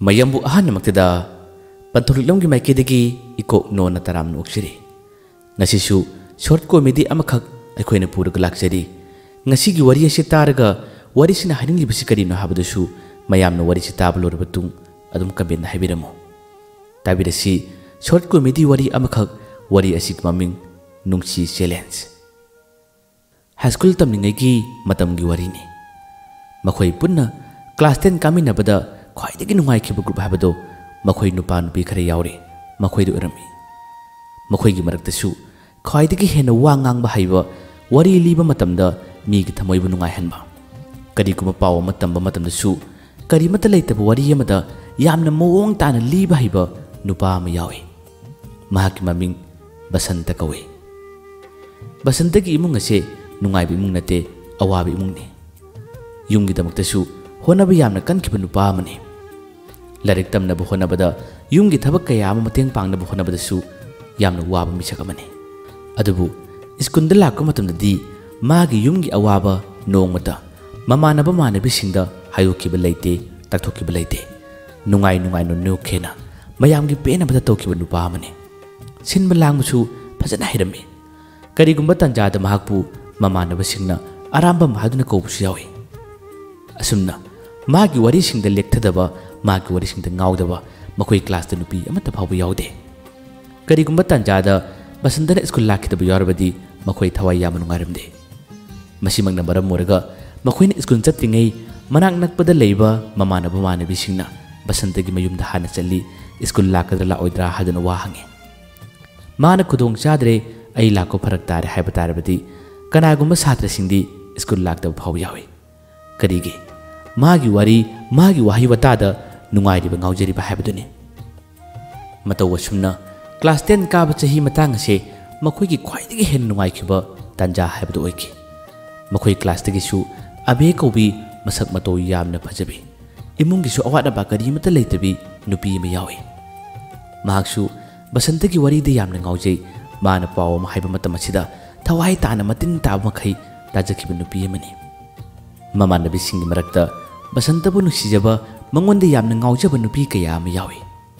mayambu ahannamaktada pantholiklomgi maikidagi ikok nona taram noksiri ngasisu short comedy amakhak aikoina puraga laksari ngasigi wari ase taraga wari sina haninglibasi karino habadusu mayamna wari si tablo batung adum kabena habiramo tabirasi short comedy wari amakhak wari asik maming nungsi challenge high school tamningagi matamgi wari ni makhoi punna class 10 kaminabada khwaidagi nungai khiba group habado makhoi nupa nupi khare yaure makhoi du rami makhoi gi maraktasu khwaidagi hena wa ngang ba haiba wari liba matamda mi gi thamoi bu nungai hanba kadi kuma paw matam ba matamda su kari mata leita wari yamada yamna mowong tana liba haiba nupa ma yawe mahaki maming basanta kawe basanta gi imung ase nungai bi imung nate awabi imung ni yung gi damaktasu honaba yamna kankhiba nupa amani larik tamnaba honabada yung gi thabak kaya ama mateng pangnaba honabadasu yamna waba misak amani adubu iskunda lakko matamdadi magi yung gi awaba nongmata mamanaba manabi singda hayokiba leite taktokiba leite nungai nungai no nokhena mayam gi pena bada tokiba nupa amani sinba langmusu phajana hirami karigumba tanjada mahakpu mamanaba singna aramba mahaduna koubusu yawi asumna magi wari singda lekthadaba magi wari singda ngaudaba makoi class da nupi amata phawbu yaude karigumba tanjada basantana school lakidaba yarabadi makoi thawai yam nungarimde masimangna maram moraga makoina school chattingai manak nakpada leiba mamanaba manabi singna basantagi mayumda hana challi school lakadra la oidra hadana wa hange mana khudong chadre ai lako pharak tare haiba tarabadi kanagumba satra singdi school lakdaba phawbu yawi karige magi wari magi wahi watada nungai riba ngaujari ba haibaduni mataw wasumna class 10 ka ba chahi matang ase makhoi gi khwaidagi hen nungai khiba tanja haibadu oiki makhoi class tagi su abe kobi masak mato yamna phajabi imungi su awada ba kari mata leitabi nupi ma yawi mahaksu basantagi wari de yamna ngaujai mana paw ma haiba mata masida thawai tana matin ta makhai tajakhiba nupi amani mamannabi singi marakta basantabu nusijaba mangonda yamna ngaujaba nupi kaya ama yawi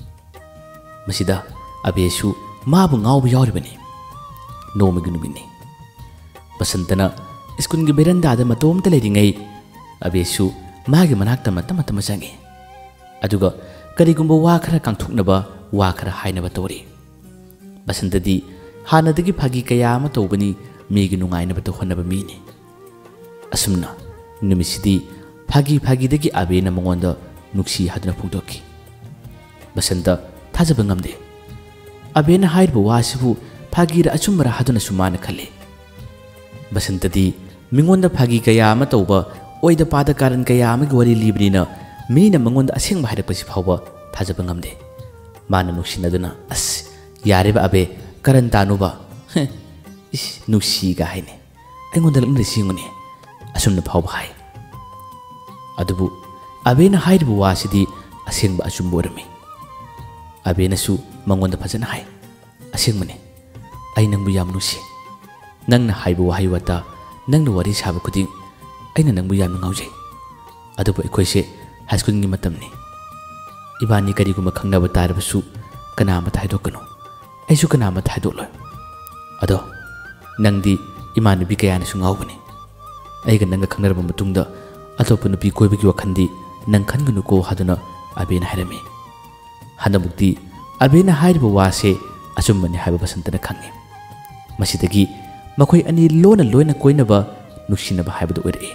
masida abesu mabu ngaubu yawribani nomigi numini basantana iskungi berandada matomta leiringai abesu magi manakta mata masangi aduga karigumba wa khara kangthuknaba wa khara hainaba tori basantadi hanadagi phagi kaya ama tobani migi nungainaba to honaba mini asumna numisidi phagi dagi abena mangonda nuksi haduna phungdoki basanta thajaba ngamde abena hairba wasibu phagi ra achumra haduna sumana khale basantadi mingonda phagi kaya ama tauba oida pada karan kaya ama gwari librina mina mangonda asengba hairapasi phawba thajaba ngamde mana nuksinaduna as yareba abe karan tanuba is nuksi ga haine aingonda lamre singone asumna phawba hai adubu abena hairbu wasidi asengba achumbo rami abena su mangonda phajana hai asengmane ai nangbu yam nusi nangna haibu wahai wata nangna wari sabu kuding aina nangbu yam ngaujai adubu ekoise high school ngi matamni ibani kari guma khangnaba tarbasu kana ma thaidokano aisu kana ma thaidoloi ado nangdi imanabi kayana su ngaubani aiga nanga khangnarba matungda atop nupi koibagi wakhandi nang khangunu ko haduna abena harami hanamukti abena hairba wase achummani haiba basantana khangi masidagi makhoi ani loina koinaba nuksinaba haibadu oire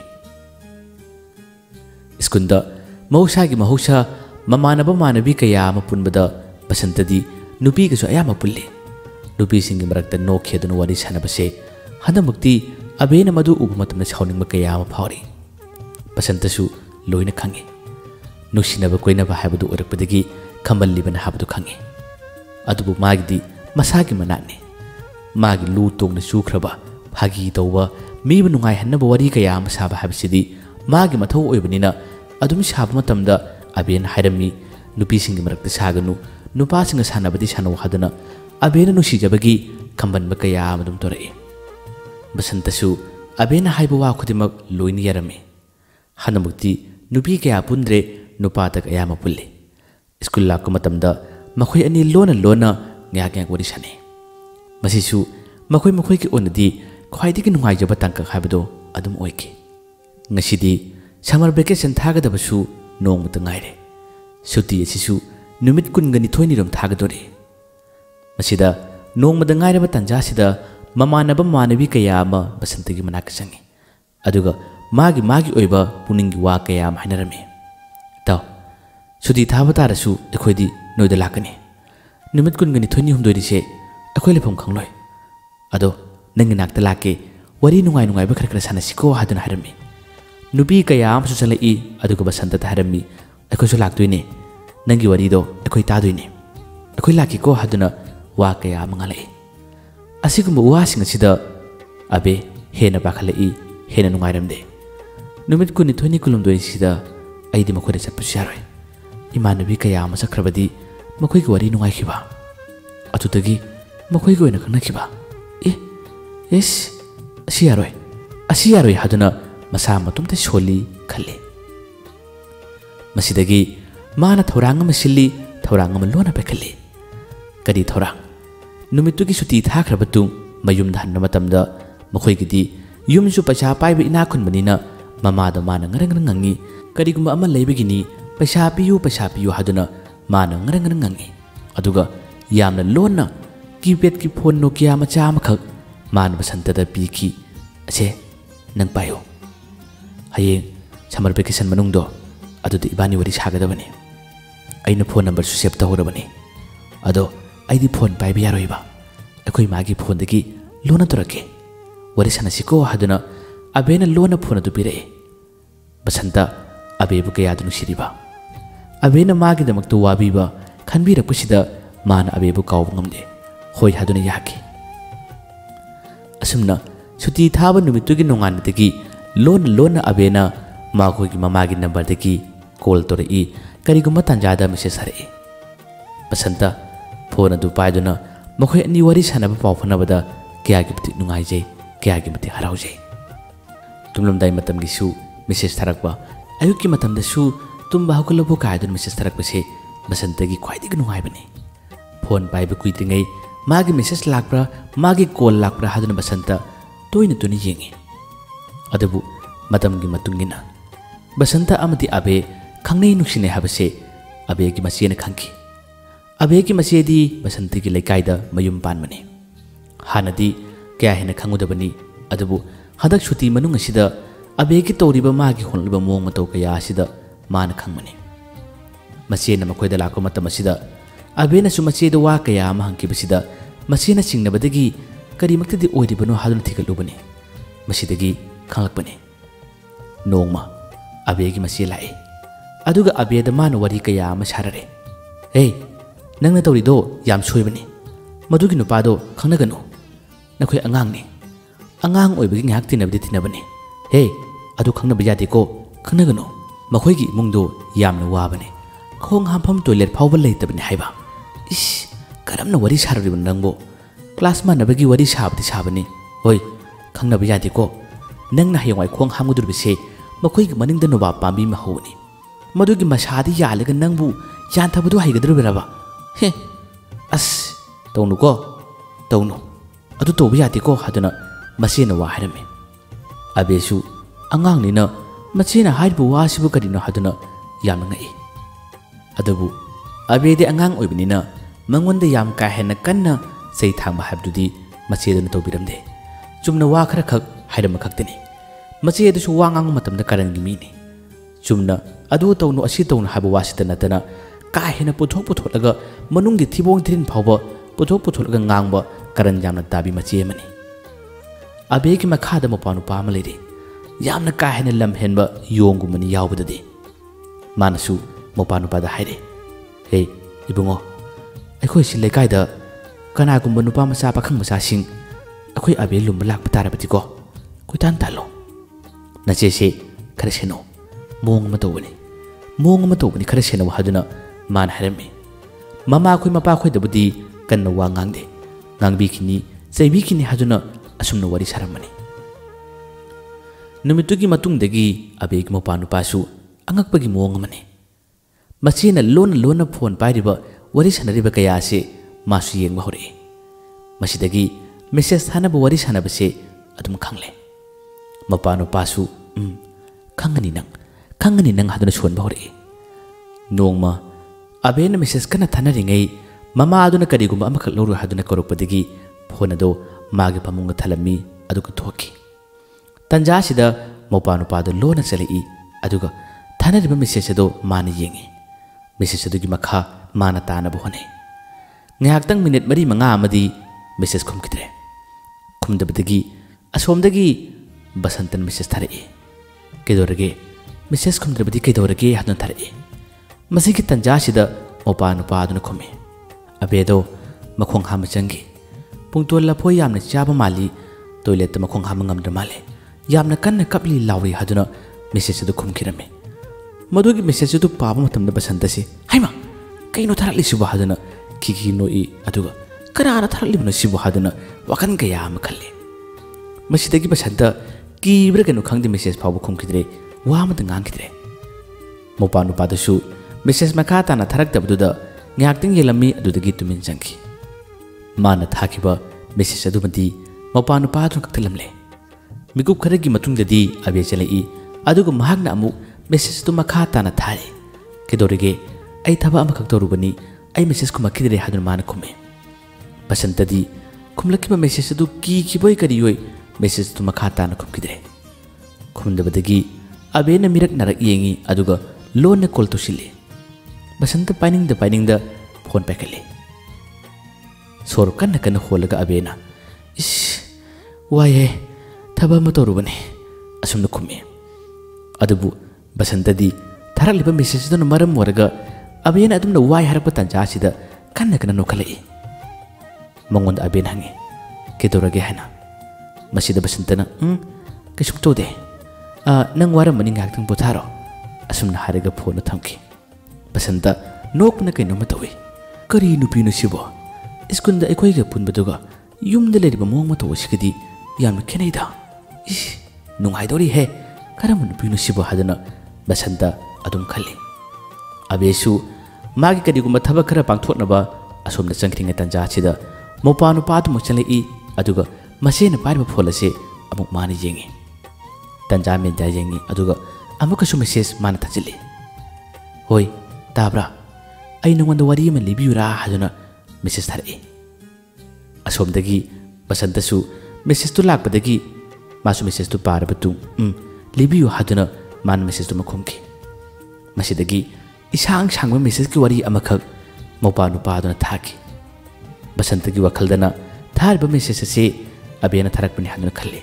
iskunda mausagi mahausa mamanaba manabi kaya ama punbada basantadi nupi gasu ayama pulle nupi singi marakta nokheduna wari sanabase hanamukti abena madu ubumatamna sauningba kaya ama phawri basantasu loina khangi nuksinaba koinaba haibadu orakpadagi khambalibana habadu khangi adubu magidi masagi manani magi lu tongna chukhraba phagi tawba miba nungai hannaba wari kaya ama saba habsidi magi mathau oibanina adum saba matamda aben hairami nupi singi marakta saganu nupa singa sanabadi sanu hadana abena nusijabagi khambanba kaya ama dum torai basantasu abena haiba wa khudimak loini yarami hanamukti nupi kaya pundre nupa tak ayama pulle school लाको मतमदा मखोय अनि लोना लोना ngyak ngyak wari sane masisu makhoi makhoi ki onadi khwaidi ki nungai jaba tangka habdo adum oike ngasidi summer vacation thaga da basu nong mut ngaire suti asisu numit kun gani thoini rom thaga dore masida nong mad ngaire ba tanja sida mamanaba manabi kaya ama basanta gi manak sangi aduga magi oiba puning gi wa kaya am hanarame taw suti thaba tarasu ekhoidi noida lakani numit kun gani thoini hum doiri se akhoi lefam khangloi ado nang nakta lake wari nungai ba khar khar sanasiko hadun harami nubi kaya am su salai aduga basanta harami akhoi su lakdoine nangi wari do akhoi ta doine akhoi lakiko haduna wa kaya mangalai asigum wa singa sida abe hena bakhalai hena nungai ramde numit kun thoini kulum doi sida aidi makhore chappu sharoi imanubi kaya am sakrabadi makhoi ki wari nungai khiba atutagi makhoi go na khana khiba yes asiyaroi haduna masa matumta soli khalle masidagi mana thorang ma silli thorang ma lona pe khalle kadi thorang numitu ki suti tha khrabatung mayum dhan na matamda makhoi gi di yum su paisa pai bi ina khun banina mama da mana ngarang ngangi kadi guma ama leibigini paisa piyu haduna mana ngarang ngangi aduga yamna lona keypad ki phone Nokia macha makhak man basanta da piki ase nang payo hayeng summer vacation manung do adu de ibani wari saga da bani aina phone number su save ta hora bani ado aidi phone pai bi yaroi ba akoi magi phone dagi lona torake wari sanasiko haduna abena lona phone du pire basanta abebu kaya du siriba abena magi damak tu wabi ba khanbi rakpusida mana abebu kaw ngamde hoi haduna yaki asumna suti thaba numitugi nongan degi lona abena makhoi gi mamagi number degi call torei kariguma tanjada message hare basanta phone adu paiduna makhoi ani wari sanaba paw phanabada kya gi pti nungai je kya gi pti harau je tumlom dai matam gi su message tharakba ayuki matam da su tumba hakulabu ka adun message tharakba se basanta gi khwaidi gi nungai bani phone pai ba kui tingai magi message lakpra magi call lakpra haduna basanta toina tuni yengi adabu matam gi matungina basanta amati abe khangnei nuksine habase abe gi masiena khangki abe gi masiedi basanta gi lekai da mayum pan mani hanadi kya hena khangudabani adabu hadak shuti manung asida abe gi toriba magi honliba mong mato kaya asida man khangmani masiena makoida lakko matam asida abena su machedo wa kaya ma hangki basida masina singnabadagi karimaktadi oidibano hadun thikalubani masidagi khanglakpani nongma abegi masi lai aduga abeda man wari kaya ma sarare hey nangna tawrido yam soibani madugi nupado khangnagano nakhoi angang ni angang oibagi ngak tinabdi tinabani hey adu khangnaba yade ko khangnagano makhoi gi mungdo yamna wabani khong hampham toilet phawba leitabani haiba is karamna wari sararibun nangbo class ma nabagi wari sabdi sabani hoi khangnaba yade ko nangna hayawai khong hamudurbi makhoi gi maningda noba pambi ma hawni madugi masadi yalaga nangbu yan thabadu haigadrubiraba he as tawnu ko tawnu adu tobu yade ko haduna masina wa harame abesu angang nina masina haibu wasibu kadino haduna yamna ngai adabu abede angang oibnina mangonda yam ka hena kanna sei thangba habdudi maceduna tobiramde chumna wa khara khak hairama khakteni macedu su wangang matamda karangi mini chumna adu tawnu asi tawnu habu wasita natana ka hena putholaga manunggi thibong thirin phawba putholaga ngangba karan yamna tabi mace mani abegi makhada mapanu pama leire yamna ka hena lam henba yongu mani yawbadadi manasu mapanu pada haire hey ibungo akhoi si lekai da kana gumba nupa masa pakhang masa sing akhoi abe lum lak patara pati ko kuitan talo na che se khare seno mong ma to bani khare seno haduna man harame mama khoi mapa khoi da budi kan wa ngangde ngangbi kini cheibi kini haduna asumna wari saramani numitugi matung degi abe gi mopa nupa su angakpagi mong mani मचेना लोन लोन phone पाइरिबा वरी सानरिबा कया से मासु येंगबा हौरे मसिदगी message थानबा worry सानबसे अदुम खंगले मपानो पासु खंगनी नंग हादुना सोनबा हौरे नोंगमा अबेन मेसेज कना थानरिङै ममा अदुना करिगुम अमखक लौरु हादुना करोपदगी फोन अदो मागे पमुंग थलमी अदुगा थोकी तंजासिदा मपानो पादो लोना चलई अदुगा थानरिबा मेसेज अदो माना येंगे मेसेज अदुगी मखा माना तानबो होने ngahakhtang minute mari manga amadi message khumkidre khumdabadagi asomdagi basantan message tharai kedorage message khumdrabadi kedorage hadna tharai masigi tanja sida mopa nupa aduna khome abedo makhong hama changi pungtol la phoi yamna chaba mali toilet ta makhong hama ngamdra male yamna kanna kapli lawi haduna message du khumkirame madugi message du paba matamda basanta se haima kaino tharali suba haduna kiki noi aduga karana tharalibna sibu haduna wakan kaya am khalle masidagi basanta kibra kanu khangdi message phabu khumkidre wa ma ngang kidre mopa nupa dasu message makha ta na tharak tabduda ngakting yelami adudagi tumin jangki mana thakiba message adubadi mopa nupa thun kaktelamle migup kharagi matungdadi abe chalai aduga mahagna amu message tu makha ta na thai kedorige ai thaba am khaktorubani आई message को मखिदरे हादुन मान खुमे बसंतदी खुमलकिबा message दु की बोय करियोय message तु मखा ताना खुमकिदरे खुमदबदगी अबेन मिरक नरक येंगी अदुगा लोन कॉल तुसिले बसंत पाइनिंग द फोन पैकले सोर कन होलगा अबेना इस वाये थबा मतोरुबने असुम खुमे अदुबु बसंतदी थरलिबा मेसेज दु मरम वरगा अबेन अदुम न वाय हरप तंजा सिदा कन नोखलई मंगोंद अबेन हंगे केदोरगे हना मसिदा बसंतना कसुक तोदे नंग वारम मनि ngaktung पोथारो असुमना हारेगा फोन थमकी बसंता नोकना कैनो मतवे करी नुपीनु सिबो स्कूल अखोइगा पुनबदुगा युमदा लेरिबा मोंग मतो सिगदी यामना खेनैदा इस नुंगाइदोरी हे करम नुपीनु सिबो हादना बसंता अदुम खल्ले अबेसु मागी करिगुम्बा थबक खरा पांगथोनबा असोमना चंखरिंग तंजा सिदा मोपा नुपा तुम चलई अदुगा मसेना पाइबा फोलसे अमुक मानि येंगे तंजा मेदा येंगे अदुगा अमुकसु मेसेज माना थजिले होय ताब्रा आई नंगोंदा वारी म लिबियुरा हादुना मेसेज थारए असोमदगी बसंतसु मेसेज तु लाकपदगी मासु मेसेज तु पारबतु लिबियु हादुना मान मेसेज तु मखोमकी मसिदगी इसांग सांग मेसेज की वारी अमखक मोपा नुपा दुना थाकी बसंत की वखलदना थारब मेसेज से अबेना थरकपनि हादुना खल्ले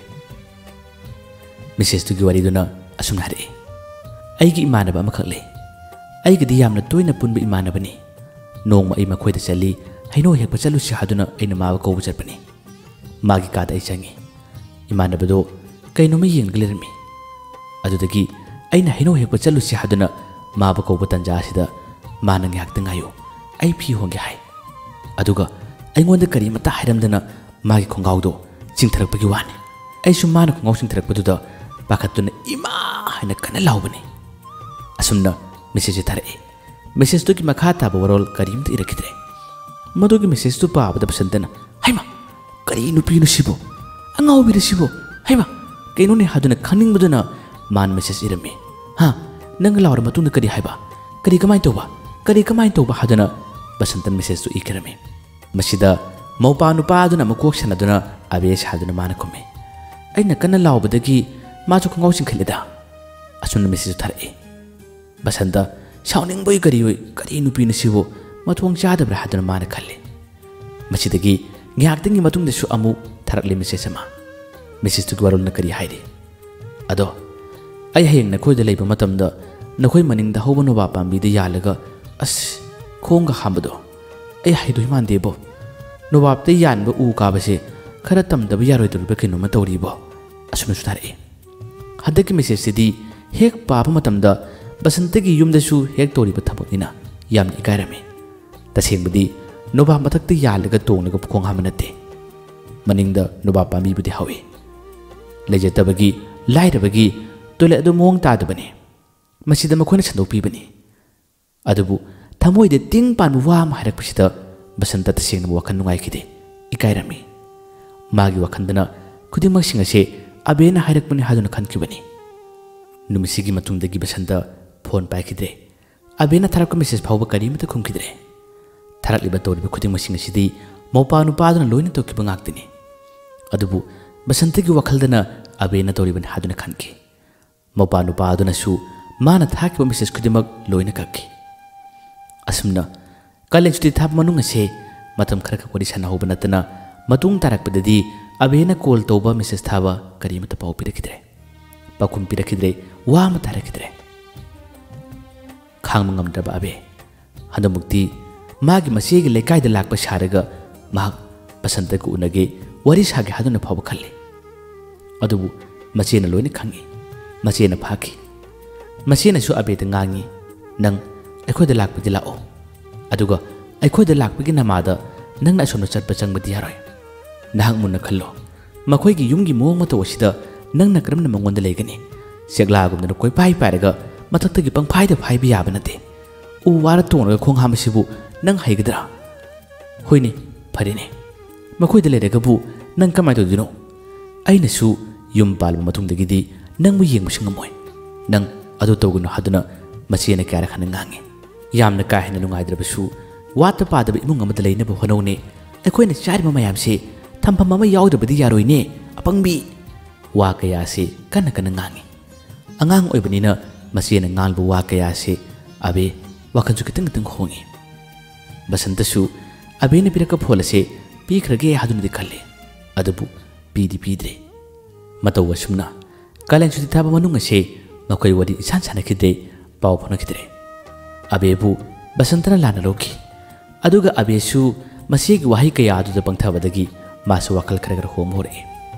मेसेज की वारी दुना असुम हरे अईगी इमानबा अमखले अईगदी यामना तोयना पुनबा इमानबनी नोंग अई मखोयदा चली हैनो हेकपा चलुसि हादुना अईना माबा कौबा चरपनी मागी कादा अई चंगी इमानबदो कैनोमा येंगलेरमी अदुदगी अईना हैनो हेकपा चलुसि हादुना माबा कौबा तंजा सिदा माना ngakta ngayo ai phi honge hai aduga aingonda kari mata hairamdana magi khongawdo chingtharakpagi wani ai su mana khongaw chingtharakpaduda pakhatuna ima haina kana lawbani asumna message thare message to ki makha ta warol karimta irakidre madugi message to pa abada basantana haima kari nupi nu sibo angaw bi sibo haima kaino ne haduna khaning buduna man message irame ha नंग लावर मतुंग करी हाइबा करी कमाई तोबा हादना बसंतन message तो इकरमे मसिदा मौपा नुपा दुना मकोक सनदुना abyss हादुना माना खुमे अइना कन्ना लावबदगी macho खंगाव सिंखलेदा असुन मेसेज थरए बसंता साउनिंग बोय करी नुपी नसिबो मथोंग चादब्रा हादुना माना खल्ले मसिदगी ngaktingi matungda su amu थरकले मेसेज अमा मेसेज तो वारोल न करी हाइरे अदो आई हयेंग नखोयदा लेबा मतमदा नखोय मनिंगदा होबो नोबा पांबीदा यालगा अस खोंगा हामबदो आई हाइदोय मानदेबो नोबाबते यानबा उ काबसे खरा तमदबा यारोयदुरबा किनोमा तौरीबो असुन सुथारे हदकी मेसेज सिदी हेक पाबा मतमदा बसंतगी युमदसु हेक तौरीबा थबकनिना याम इकायरमे तसेंबदी नोबा मथक्ता यालगा तोंगलगा खोंग हाम नते मनिंगदा नोबा पांबीबुदी हावे लेजेतबगी लाइरबगी तोले अदु मोंग तादबने मसिदा मखोना संदोपीबनी अदुबु थमोइदे तिंग पान वा अमा हाइरक्पसिदा बसंत तसेंगना वखन नुंगाइखिदे इकाइरमी मागी वखंदना खुदिमकसिंग असे अबेना हाइरक्पनि हादुना खनखिबनि नुमिसिगी मतुंगदगी बसंत फोन पाइखिद्रे अबेना थरक्क मेसेज फाउबा करिमता खुमखिद्रे थरक्लिबा तोरिबा खुदिमकसिंग असिदि मौपा नुपादुना लोइना तोकिबा ngaktini अदुबु बसंतगी वखलदना अबेना तोरिबनि हादुना खनखि मौपा नुपादुनासु माना थाकिबा मेसेज खुदिमक लोइना कक्खि असुमना कलेज सुटी थाप मनुंग असे मतम खरख वरि सनाहोबा नतना मतुंग तारकपददि अबेना कॉल तौबा मेसेज थाबा करिमता पाउ पिरखिद्रे पाखुम पिरखिद्रे वा अमा तारखिद्रे खांग मंगमद्रबा अबे हंदमुक्ति मागी मसेगी लेकाइदा लाकपा सारगा महाक बसंतको उनगे वरि सागे हादुना फाउबा खल्ले अदुबु मचेना लोइना खंगी मचेना फाखि मचेनासु अबेदा ngangi नंग अखोइदा लाकपदि लाओ अदुगा अखोइदा लाकपगी नमादा नंगना असोमना चटपा चंगबदि यारोय नहाक मुन्ना खल्लो मखोइगी युमगी मोंग मतो वसिदा नंगना करमना मंगोंदा लेगनी सेगलागुमना कोइ पाइ पाइरगा मथक्तगी पंगफाइदा फाइबि याबा नते उ वारा तोंगरगा खोंग हामसिबु नंग हाइगदरा होइने फरेने मखोइदा लेरगबु नंग कमाइ तोदिनो अइनसु युम पालबा मतुंगदगिदि नंगबु येंगबसु ngमोय नंग अदु तोगुनो हादुना मचेना क्यारा खना ngangi यामना काहेना नुंगाइद्रबसु वाता पादबा इमुंग अमदा लेनबा होनौने अखोइना चारिबा मयामसे थंफम अमा याउद्रबदि यारोइने अपंगबी वा कयासे कन्न कन्न ngangi angang oibaniना मचेना ngalbu वा कयासे अबे वखनसु कितंग कितंग होंगी बसंतसु अबेना पिरका फोलसे पीखरगे हादुनदि खल्ले अदुबु पीदि पीद्रे मतौ असुमना कालेन सुति थाबा मनुंग असे मखोइ वरि इसान सानखिद्रे पाउ फनखिद्रे अबेबु बसंतना लाना रोखि अदुगा अबेसु मसेगी वाहि कया अदुदा पंगथाबदगी मासु वाखल खरगर होम होरे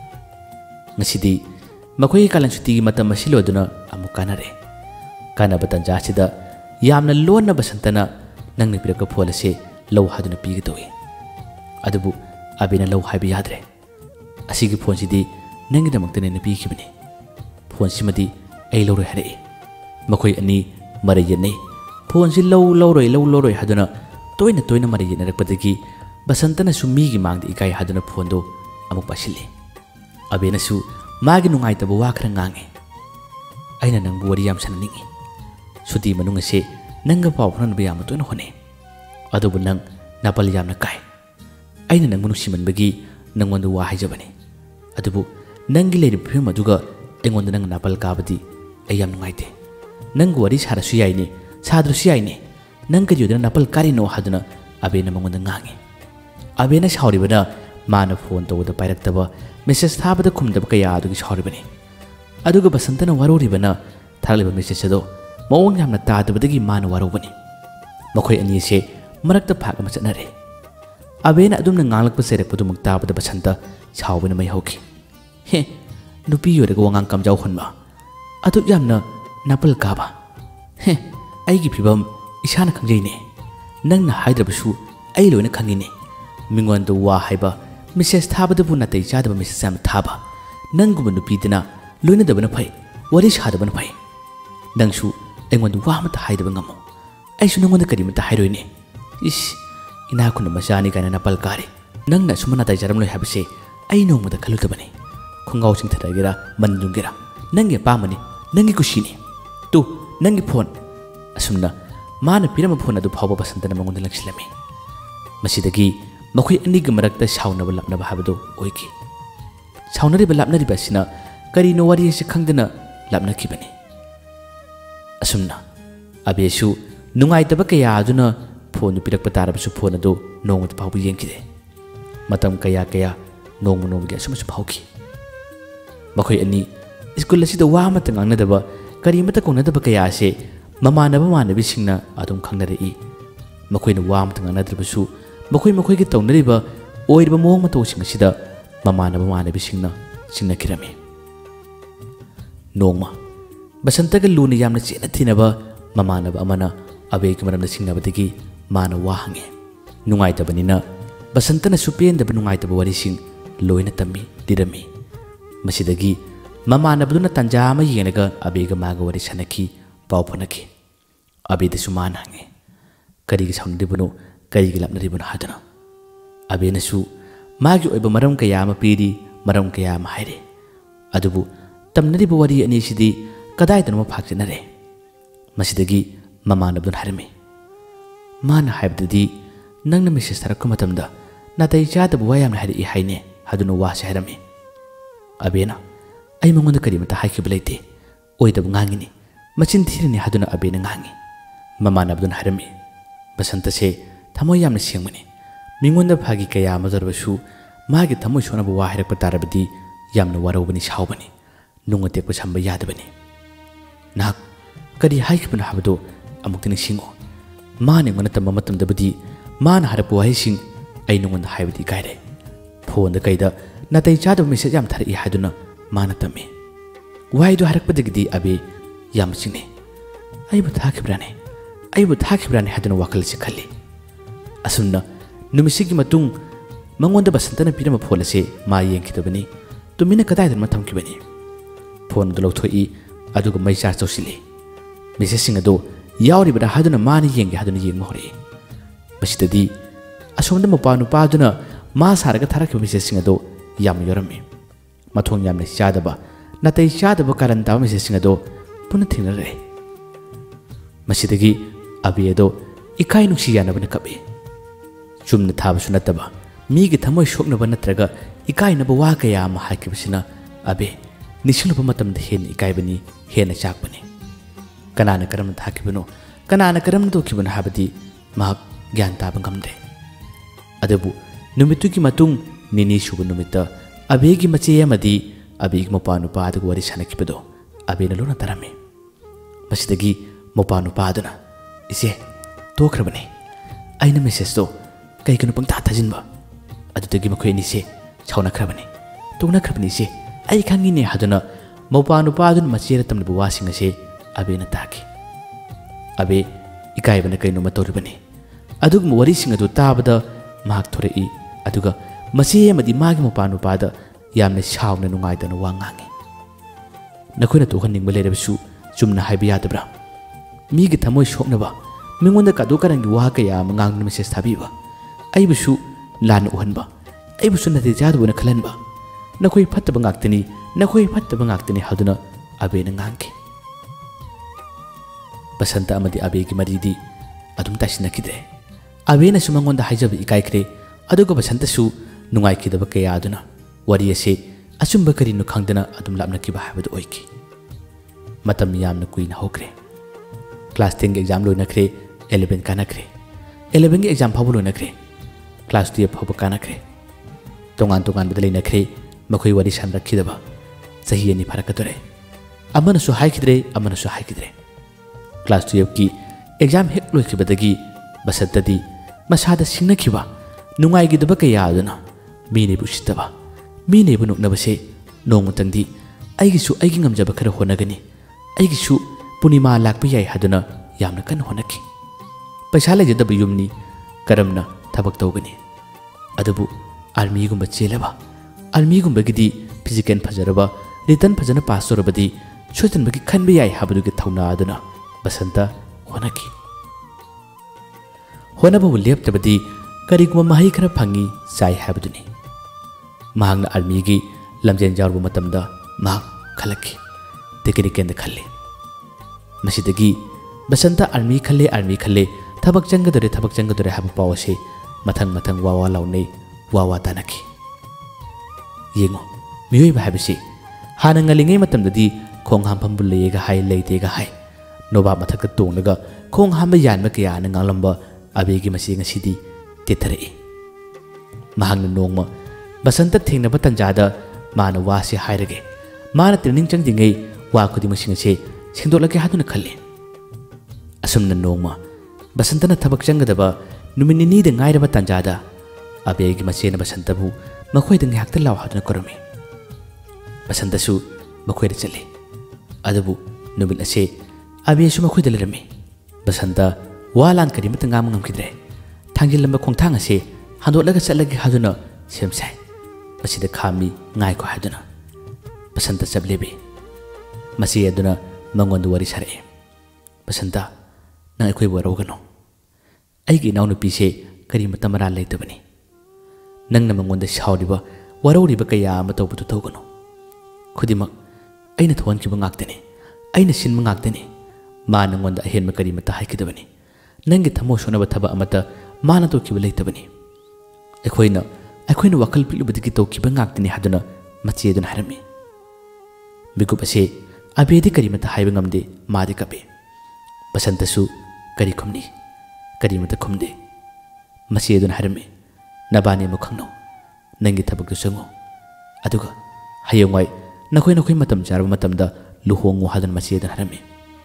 ngसिदि मखोइ कालेन सुतिगी मतम मसिलोदुना अमु कानरे कानबा तंजासिदा यामना लोनना बसंतना नंगनि पिरका फोलसे लौ हादुना पीगदोइ अदुबु अबेना लौ हाइबा याद्रे असिगी फोनसिदि नंगिदमक्तने पीखिबनि फोनसिमदि ऐ लौरोइ हरे मखोइ अनि मरयने फोनसि लौ लौरोइ हादुना तोइना तोइना मरयनरकपदगी बसंतना सुमीगी मांगदि इकाइ हादुना फोनदो अमुक पासिले अबेनासु मागी नुंगाइतबा वा खरा ngangi अइना नंगबु वरि याम सननिंगी सुति मनुंग असे नंगा पाउ फननबा याम तोइना होने अदुबु नंग नापल यामना काइ अइना नंगबु नुसिमनबगी नंगोंदु वा हाइजबनि अदुबु नंगी लेरि फिल्म अदुगा एंगोंद नंग नापल काबदि अइ याम नुंगाइते नंग वरि सारसु याइने साद्रसु याइने नंग कदियोदना नापल कारिनो हादुना अबेना मंगोंद ngangi अबेना साउरिबना माना फोन तौदा पाइरक्तबा मेसेज थाबदा खुमदबा कया अदुगी साउरिबनि अदुगा बसंतना वरोरिबना थालिबा मेसेज अदो मौंग यामना तादबदगी माना वरोबनि मखोइ अनिसे मरक्ता फाक अमा चनरे अबेना अदुमना nganglakpa सेरकपदुमक ताबदा बसंता साउबना मै हौखि हे नुपी योरगा वांगांग कमजाउ होनबा अदु यामना नापल काबा हे आइगी फिबम इसाना खंजैने नंगना हाइद्रबसु ऐ लोइना खंगिने मिंगोंद वा हाइबा मेसेज थाबदबु नतै चादबा मेसेज याम थाबा नंगुबा नुपीदना लोइनदबना फै वरि सादबना फै नंगसु एंगोंद वा मता हाइदबा ngamo ऐसु नंगोंद करिमता हाइरोइने इस इना खुन मचानी काना नापल कारे नंगना सुमना तै जरमलोइ हाबसे ऐ नोंगमदा खलुदबने खुंगाव सिंथरागेरा मनजुंगेरा नंगे पामनी नंगी कुशीनी तू नंगी फोन असुमना माना पिरम फोन अदु फावबा बसंतना मंगोंद लक्सिलमे मसिदगी मखोइ अनिग मरक्ता साउनबा लापनबा हाबदो ओइकी साउनरिबा लापनरिबासिना करिनो वारियसे खंगदना लापनखिबनी असुमना अबेसु नुंगाइतबा कया अदुना फोन पिरक्पा तारबसु फोन अदु नोंगद फावबा येंखिदे मतम कया कया नोंगमनोंगे असुमसु फावखि मखोइ अनि स्कूल असिदा वा मत ngangnadaba karimata konadaba kaya ase mamanaba manabisinna adum khangnarei मखोइना वा मत ngangnadrabsu मखोइ gi tawnariba oiriba mong matosing asida mamanaba manabisinna singnakirami nongma basantaga luna yamna chena thinaba mamanaba amana abeki maramda singnabadagi mana wa hange nungaitabani basantana supendaba nungaitaba warising loina tammi dirami masidagi mamanabduna tanjama yenega abega maga wari sanaki pau phanaki abeda suman hange ꯀꯔꯤꯒꯤ ꯁꯥꯎꯅꯔꯤꯕꯅꯣ ꯀꯔꯤꯒꯤ ꯂꯥꯞꯅꯔꯤꯕꯅꯣ ꯍꯥꯏꯗꯨꯅ ꯑꯕꯦꯅꯁꯨ ꯃꯥꯒꯤ ꯑꯣꯏꯕ ꯃꯔꯝ ꯀꯌꯥ ꯑꯃ ꯄꯤꯔꯤ ꯃꯔꯝ ꯀꯌꯥ ꯑꯃ ꯍꯥꯏꯔꯤ ꯑꯗꯨꯕꯨ ꯇꯝꯅꯔꯤꯕ ꯋꯥꯔꯤ ꯑꯅꯤꯁꯤꯗꯤ ꯀꯗꯥꯏꯗꯅꯣ ꯐꯥꯛꯆꯠꯅꯔꯦ ꯃꯁꯤꯗꯒꯤ ꯃꯃꯥꯟꯅꯕꯗꯨꯅ ꯍꯥꯏꯔꯝꯃꯤ ꯃꯥꯅ ꯍꯥꯏꯕꯗꯗꯤ ꯅꯪꯅ ꯃꯦꯁꯦꯖ ꯊꯥꯔꯛꯄ ꯃꯇꯝꯗ ꯅꯥꯇꯩ ꯆꯥꯗꯕ ꯋꯥ ꯌꯥꯝꯅ ꯍꯥꯏꯔꯛꯏ ꯍꯥꯏꯅꯦ ꯍꯥꯏꯗꯨꯅ ꯋꯥꯁꯦ ꯍꯥꯏꯔꯝꯃꯤ ꯑꯕꯦꯅ ꯑꯩ ꯃꯉꯣꯟꯗ ꯀꯔꯤꯃꯇ ꯍꯥꯏꯈꯤꯕ ꯂꯩꯇꯦ ꯑꯣꯏꯗꯕ ꯉꯥꯡꯉꯤꯅꯤ ꯃꯆꯤꯟ ꯊꯤꯔꯅꯤ ꯍꯥꯏꯗꯨꯅ ꯑꯕꯦꯅ ꯉꯥꯡꯉꯤ ꯃꯃꯥꯟꯅꯕꯗꯨꯅ ꯍꯥꯏꯔꯝꯃꯤ ꯕꯁꯟꯇꯁꯦ ꯊꯃꯣꯏ ꯌꯥꯝꯅ ꯁꯦꯡꯕꯅꯤ ꯃꯤꯉꯣꯟꯗ ꯐꯥꯒꯤ ꯀꯌꯥ ꯑꯃ ꯇꯧꯔꯕꯁꯨ ꯃꯥꯒꯤ ꯊꯃꯣꯏ ꯁꯣꯛꯅꯕ ꯋꯥ ꯍꯥꯏꯔꯛꯄ ꯇꯥꯔꯕꯗꯤ ꯌꯥꯝꯅ ꯋꯥꯔꯧꯕꯅꯤ ꯁꯥꯎꯕꯅꯤ ꯅꯨꯡ ꯑꯇꯦꯛꯄ ꯁꯝꯕ ꯌꯥꯗꯕꯅꯤ ꯅꯍꯥꯛ ꯀꯔꯤ ꯍꯥꯏꯈꯤꯕꯅꯣ ꯍꯥꯏꯕꯗꯨ ꯑꯃꯨꯛꯇ ꯅꯤꯡꯁꯤꯡꯉꯨ ꯃꯥꯅ ꯑꯩꯉꯣꯟꯗ ꯇꯝꯕ ꯃꯇꯝꯗꯕꯨꯗꯤ ꯃꯥꯅ ꯍꯥꯏꯔꯛꯄ ꯋꯥꯍꯩꯁꯤꯡ ꯑꯩ ꯅꯉꯣꯟꯗ ꯍꯥꯏꯕꯗꯤ ꯏꯀꯥꯏꯔꯦ ꯐꯣꯟꯗ ꯀꯩꯗ ꯅꯥꯇꯩ ꯆꯥꯗꯕ ꯃꯦꯁꯦꯖ ꯌꯥꯝ ꯊꯥꯔꯛꯏ ꯍꯥꯏꯗꯨꯅ ꯃꯥꯅ ꯇꯝꯃꯤ ꯋꯥꯍꯩꯗꯨ ꯍꯥꯏꯔꯛꯄꯗꯒꯤꯗꯤ ꯑꯕꯦ ꯌꯥꯝ ꯆꯤꯡꯅꯩ ꯑꯩꯕꯨ ꯊꯥꯈꯤꯕ꯭ꯔꯥꯅꯦ ꯍꯥꯏꯗꯨꯅ ꯋꯥꯈꯜꯁꯤ ꯈꯜꯂꯤ ꯑꯁꯨꯝꯅ ꯅꯨꯃꯤꯠꯁꯤꯒꯤ ꯃꯇꯨꯡ ꯃꯉꯣꯟꯗ ꯕꯁꯟꯇꯅ ꯄꯤꯔꯝꯕ ꯐꯣꯟ ꯑꯁꯤ ꯃꯥ ꯌꯦꯡꯈꯤꯗꯕꯅꯤ ꯇꯨꯃꯤꯟꯅ ꯀꯗꯥꯏꯗꯅꯣ ꯊꯝꯈꯤꯕꯅꯤ ꯐꯣꯟ ꯑꯗꯨ ꯂꯧꯊꯣꯛꯏ ꯑꯗꯨꯒ ꯃꯩ ꯆꯥꯔꯖ ꯇꯧꯁꯤꯜꯂꯤ ꯃꯦꯁꯦꯖꯁꯤꯡ ꯑꯗꯨ ꯌꯥꯎꯔꯤꯕꯔꯥ ꯍꯥꯏꯗꯨꯅ ꯃꯥꯅ ꯌꯦꯡꯒꯦ ꯍꯥꯏꯗꯨꯅ ꯌꯦꯡꯕ ꯍꯧꯔꯛꯏ ꯃꯁꯤꯗꯗꯤ ꯑꯁꯣꯝꯗ ꯅꯨꯄꯥꯗꯨꯅ ꯃꯥ ꯁꯥꯔꯒ ꯊꯥꯔꯛꯈꯤꯕ ꯃꯦꯁꯦꯖꯁꯤꯡ ꯑꯗꯨ ꯌꯥꯝꯅ ꯌꯥꯎꯔꯝꯃꯤ ꯃꯊꯣꯡ ꯌꯥꯝꯅ ꯆꯥꯗꯕ ꯅꯥꯇꯩ ꯆꯥꯗꯕ ꯀꯥꯔꯟ ꯇꯥꯕ ꯃꯦꯁꯦꯖꯁꯤꯡ ꯑꯗꯨ ꯄꯨꯟꯅ ꯊꯦꯡꯅꯔꯛꯏ ꯃꯁꯤꯗꯒꯤ ꯑꯕꯦ ꯑꯗꯣ ꯏꯀꯥꯏ ꯅꯨꯡꯁꯤ ꯌꯥꯅꯕꯅ ꯀꯞꯏ ꯆꯨꯝꯅ ꯊꯥꯕꯁꯨ ꯅꯠꯇꯕ ꯃꯤꯒꯤ ꯊꯃꯣꯏ ꯁꯣꯛꯅꯕ ꯅꯠꯇ꯭ꯔꯒ ꯏꯀꯥꯏꯅꯕ ꯋꯥ ꯀꯌꯥ ꯑꯃ ꯍꯥꯏꯈꯤꯕꯁꯤꯅ ꯑꯕꯦ ꯅꯤꯡꯁꯤꯡꯂꯨꯕ ꯃꯇꯝꯗ ꯍꯦꯟꯅ ꯏꯀꯥꯏꯕꯅꯤ ꯍꯦꯟꯅ ꯆꯥꯛꯄꯅꯤ ꯀꯅꯥꯅ ꯀꯔꯝꯅ ꯊꯥꯈꯤꯕꯅꯣ ꯀꯅꯥꯅ ꯀꯔꯝꯅ ꯇꯧꯈꯤꯕꯅꯣ ꯍꯥꯏꯕꯗꯤ ꯃꯍꯥꯛ ꯒ꯭ꯌꯥꯟ ꯇꯥꯕ ꯉꯝꯗ꯭ꯔꯦ ꯑꯗꯨꯕꯨ ꯅꯨꯃꯤꯠꯇꯨꯒꯤ ꯃꯇꯨꯡ ꯅꯤꯅꯤ ꯁꯨꯕ ꯅꯨꯃꯤꯠꯇ ꯑꯕꯦꯒꯤ ꯃꯆꯦ ꯑꯃꯗꯤ ꯑꯕꯦꯒꯤ ꯃꯄꯥꯅꯨꯄꯥ ꯑꯗꯨꯒ ꯋꯥꯔꯤ ꯁꯥꯟꯅꯈꯤꯕꯗꯣ ꯑꯕꯦꯅ ꯂꯣꯟꯅ ꯇꯥꯔꯝꯃꯤ ꯃꯁꯤꯗꯒꯤ ꯃꯄꯥꯅꯨꯄꯥ ꯑꯗꯨꯅ ꯏꯆꯦ ꯇꯣꯛꯈ꯭ꯔꯕꯅꯤ ꯑꯩꯅ ꯃꯦꯁꯦꯖꯇꯣ ꯀꯩꯒꯤꯅꯣ ꯄꯪꯊꯥ ꯊꯥꯖꯤꯟꯕ ꯑꯗꯨꯗꯒꯤ ꯃꯈꯣꯏ ꯑꯅꯤꯁꯦ ꯁꯥꯎꯅꯈ꯭ꯔꯕꯅꯤ ꯇꯣꯛꯅꯈ꯭ꯔꯕꯅꯤ ꯏꯆꯦ ꯑꯩ ꯈꯪꯉꯤꯅꯦ ꯍꯥꯏꯗꯨꯅ ꯃꯄꯥꯅꯨꯄꯥ ꯑꯗꯨꯅ ꯃꯆꯦꯗ ꯇꯝꯂꯤꯕ ꯋꯥꯁꯤꯡ ꯑꯁꯤ ꯑꯕꯦꯅ ꯇꯥꯈꯤ ꯑꯕꯦ ꯏꯀꯥꯏꯕꯅ ꯀꯩꯅꯣꯝꯃ ꯇꯧꯔꯤꯕꯅꯤ ꯑꯗꯨꯒꯨꯝꯕ ꯋꯥꯔꯤꯁꯤꯡ ꯑꯗꯨ ꯇꯥꯕꯗ ꯃꯍꯥꯛ ꯊꯣꯔꯛꯏ ꯑꯗꯨꯒ ꯃꯆꯦ ꯑꯃꯗꯤ ꯃꯥꯒꯤ ꯃꯄꯥꯅꯨꯄꯥꯗ ꯌꯥꯝꯅ ꯁꯥꯎꯅ ꯅꯨꯡꯉꯥꯏꯇꯅ ꯋꯥ ꯉꯥꯡꯉꯤ ꯅꯈꯣꯏꯅ ꯇꯣꯛꯍꯟꯅꯤꯡꯕ ꯂꯩꯔꯕꯁꯨ ꯆꯨꯝꯅ ꯍꯥꯏꯕ ꯌꯥꯗꯕ꯭ꯔꯥ ꯃꯤꯒꯤ ꯊꯃꯣꯏ ꯁꯣꯛꯅꯕ ꯃꯤꯉꯣꯟꯗ ꯀꯥꯗꯨ ꯀꯥꯔꯟꯒꯤ ꯋꯥ ꯀꯌꯥ ꯑꯃ ꯉꯥꯡꯗꯨꯅ ꯃꯦꯁꯦꯖ ꯊꯥꯕꯤꯕ ꯑꯩꯕꯨꯁꯨ ꯂꯥꯟꯅ ꯎꯍꯟꯕ ꯑꯩꯕꯨꯁꯨ ꯅꯥꯇꯩ ꯆꯥꯗꯕꯅ ꯈꯜꯍꯟꯕ ꯅꯈꯣꯏ ꯐꯠꯇꯕ ꯉꯥꯛꯇꯅꯤ ꯍꯥꯏꯗꯨꯅ ꯑꯕꯦꯅ ꯉꯥꯡꯈꯤ ꯕꯁꯟꯇ ꯑꯃꯗꯤ ꯑꯕꯦꯒꯤ ꯃꯔꯤꯗꯤ ꯑꯗꯨꯝ ꯇꯥꯏꯁꯤꯟꯅꯈꯤꯗ꯭ꯔꯦ ꯑꯕꯦꯅꯁꯨ ꯃꯉꯣꯟꯗ ꯍꯥꯏꯖꯕ ꯏꯀꯥꯏꯈ꯭ꯔꯦ ꯑꯗꯨꯒ ꯕꯁꯟꯇꯁꯨ ꯅꯨꯡꯉꯥꯏꯈꯤꯗꯕ ꯀꯌꯥ ꯑꯗꯨꯅ ꯋꯥꯔꯤ ꯑꯁꯤ ꯑꯆꯨꯝꯕ ꯀꯔꯤꯅꯣ ꯈꯪꯗꯅ ꯑꯗꯨꯝ ꯂꯥꯞꯅꯈꯤꯕ ꯍꯥꯏꯕꯗꯨ ꯑꯣꯏꯈꯤ ꯃꯇꯝ ꯌꯥꯝꯅ ꯀꯨꯏꯅ ꯍꯧꯈ꯭ꯔꯦ क्लास 10 के एग्जाम लोनखरे 11 कानखरे 11 के एग्जाम फावो लोनखरे क्लास 12 फावो कानखरे तोंगान बदले नखरे मखोई वारी सानरखिदबा सही अनि फरकतरे अमनसु हाइखिद्रे क्लास 12 की एग्जाम हेक लोइखिबदगी बसतदी मसादा सिंगनखिबा नुंगाइगिदबा कया अदुना मीने बुसितबा मीने बुनुकनबसे नोंमतंदी आइगिसु आइगि ngамजबा खरा होनगनी आइगिसु पुनिमा लाक्प याय हादुना यामना कन होनखि पैसा लेजदब युमनी करमना थबक तौगनी अदबु आर्मी गुंबा चेलबा आर्मी गुंबगिदी फिजिकल फजरबा रिटर्न फजना पास तौरबदी सोजनबगी खनबा याय हाबदुगी थौना अदुना बसंत होनखि होनबु लेप्तबदी करिगुमा माही खरा फंगी चाय हाबदुनी महांगना आर्मीगी लमजेन जारबु मतमदा मा खलखि तेकरि केंद खल्ले मसीदगी बसंत आर्मी खल्ले थबक चंगदरे हाब पावसे मथंग वावा लाउने वावा तानखि येंगो मियोय भाबसे हाना ngalingay matamdadi khong hampam bulleyega hai leitega hai noba mathak tongnaga khong hamba yanma kya na ngalamba abegi masi ngasidi tetharai mahangna nongma basanta thengnaba tanjada mana wase hairage mana training changdingai wa khudi masing se singdolake haduna khalle asumna nongma basantana thabak changadaba numinini de ngairaba tanjada abegi masena basantabu makhoi dang hakta law haduna korami basantasu makhoi de chale adabu nubil ase abesu makhoi de lerami basanta walan kadi matanga ngamkidre thangjil lamba khongthang ase handolaga chalagi haduna semsai basida khami ngai ko haduna basanta chablebe masi aduna mangondu wari sare basanta na ekoi warogano ꯑꯩꯒꯤ ꯏꯅꯥꯎꯅꯨꯄꯤꯁꯦ ꯀꯔꯤꯃꯇ ꯃꯔꯥꯜ ꯂꯩꯇꯕꯅꯤ ꯅꯪꯅ ꯃꯉꯣꯟꯗ ꯁꯥꯎꯔꯤꯕ ꯋꯥꯔꯧꯔꯤꯕ ꯀꯌꯥ ꯑꯃ ꯇꯧꯕꯗꯨ ꯇꯧꯒꯅꯨ ꯈꯨꯗꯤꯡꯃꯛ ꯑꯩꯅ ꯊꯣꯛꯍꯟꯈꯤꯕ ꯉꯥꯛꯇꯅꯤ ꯑꯩꯅ ꯁꯤꯟꯕ ꯉꯥꯛꯇꯅꯤ ꯃꯥ ꯅꯉꯣꯟꯗ ꯑꯍꯦꯟꯕ ꯀꯔꯤꯃꯇ ꯍꯥꯏꯈꯤꯗꯕꯅꯤ ꯅꯪꯒꯤ ꯊꯃꯣꯏ ꯁꯣꯛꯅꯕ ꯊꯕꯛ ꯑꯃꯠꯇ ꯃꯥꯅ ꯇꯧꯈꯤꯕ ꯂꯩꯇꯕꯅꯤ ꯑꯩꯈꯣꯏꯅ ꯋꯥꯈꯜ ꯄꯤꯛꯂꯨꯕꯗꯒꯤ ꯇꯧꯈꯤꯕ ꯉꯥꯛꯇꯅꯤ ꯍꯥꯏꯗꯨꯅ ꯃꯆꯦ ꯑꯗꯨꯅ ꯍꯥꯏꯔꯝꯃꯤ ꯃꯤꯀꯨꯞ ꯑꯁꯤ ꯑꯕꯦꯗꯤ ꯀꯔꯤꯃꯇ ꯍꯥꯏꯕ ꯉꯝꯗꯦ ꯃꯥꯗꯤ ꯀꯞꯄꯤ ꯕꯁꯟꯇꯁꯨ ꯀꯔꯤ ꯈꯨꯝꯅꯤ ꯀꯔꯤꯃꯇ ꯈꯨꯝꯗꯦ ꯃꯆꯦ ꯑꯗꯨꯅ ꯍꯥꯏꯔꯝꯃꯤ ꯅꯕꯥꯅꯤ ꯑꯃꯨꯛ ꯈꯪꯅꯧ ꯅꯪꯒꯤ ꯊꯕꯛꯇꯨ ꯆꯪꯉꯨ ꯑꯗꯨꯒ ꯍꯌꯦꯡꯋꯥꯏ ꯅꯈꯣꯏ ꯃꯇꯝ ꯆꯥꯔꯕ ꯃꯇꯝꯗ ꯂꯨꯍꯣꯡꯉꯨ ꯍꯥꯏꯗꯨꯅ ꯃꯆꯦ ꯑꯗꯨꯅ ꯍꯥꯏꯔꯝꯃꯤ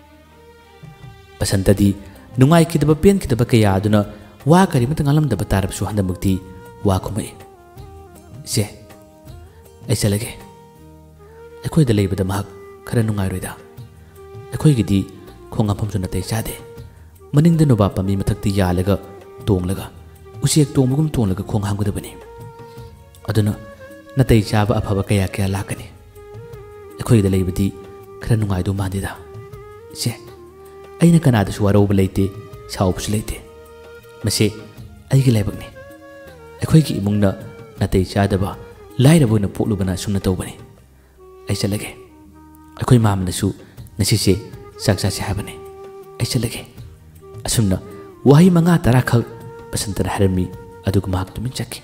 ꯕꯁꯟꯇꯗꯤ ꯅꯨꯡꯉꯥꯏꯈꯤꯗꯕ ꯄꯦꯟꯈꯤꯗꯕ ꯀꯌꯥ ꯑꯗꯨꯅ ꯋꯥ ꯀꯔꯤꯃꯇ ꯉꯥꯡꯂꯝꯗꯕ ꯇꯥꯔꯕꯁꯨ ꯍꯟꯗꯛꯃꯛꯇꯤ ꯋꯥ ꯈꯨꯝꯃꯛꯏ ꯏꯆꯦ ꯑꯩ ꯆꯠꯂꯒꯦ ꯑꯩꯈꯣꯏꯗ ꯂꯩꯕꯗ ꯃꯍꯥꯛ ꯈꯔ ꯅꯨꯡꯉꯥꯏꯔꯣꯏꯗ ꯑꯩꯈꯣꯏꯒꯤꯗꯤ ꯈꯣꯡ ꯍꯥꯝꯐꯝꯁꯨ ꯅꯥꯇꯩ ꯆꯥꯗꯦ ꯃꯅꯤꯡꯗ ꯅꯣꯕꯥꯞ ꯄꯥꯝꯕꯤ ꯃꯊꯛꯇ ꯌꯥꯜꯂꯒ ꯇꯣꯡꯂꯒ ꯎꯆꯦꯛ ꯇꯣꯡꯕꯒꯨꯝ ꯇꯣꯡꯂꯒ ꯈꯣꯡ ꯍꯥꯝꯒꯗꯕꯅꯤ ꯑꯗꯨꯅ ꯅꯥꯇꯩ ꯆꯥꯕ ꯑꯐꯕ ꯀꯌꯥ ꯂꯥꯛꯀꯅꯤ ꯑꯩꯈꯣꯏꯒꯤꯗ ꯂꯩꯕꯗꯤ ꯈꯔ ꯅꯨꯡꯉꯥꯏꯗꯧ ꯃꯥꯟꯗꯦꯗ ꯏꯆꯦ ꯑꯩꯅ ꯀꯅꯥꯗꯁꯨ ꯋꯥꯔꯧꯕ ꯂꯩꯇꯦ ꯁꯥꯎꯕꯁꯨ ꯂꯩꯇꯦ ꯃꯁꯤ ꯑꯩꯒꯤ ꯂꯥꯏꯕꯛꯅꯤ ꯑꯩꯈꯣꯏꯒꯤ ꯏꯃꯨꯡꯅ ꯅꯥꯇꯩ ꯆꯥꯗꯕ ꯂꯥꯏꯔꯕ ꯑꯣꯏꯅ ꯄꯣꯛꯂꯨꯕꯅ ꯑꯁꯨꯝꯅ ꯇꯧꯕꯅꯤ ꯑꯩ ꯆꯠꯂꯒꯦ ꯑꯩꯈꯣꯏ ꯃꯥꯝꯅꯁꯨ ꯉꯁꯤꯁꯦ ꯆꯥꯛ ꯆꯥꯁꯦ ꯍꯥꯏꯕꯅꯤ ꯑꯩ ꯆꯠꯂꯒꯦ ꯑꯁꯨꯝꯅ ꯋꯥꯍꯩ 5-10 ꯈꯛ ꯕꯁꯟꯇꯅ ꯍꯥꯏꯔꯝꯃꯤ ꯑꯗꯨꯒ ꯃꯍꯥꯛ ꯇꯨꯃꯤꯟ ꯆꯠꯈꯤ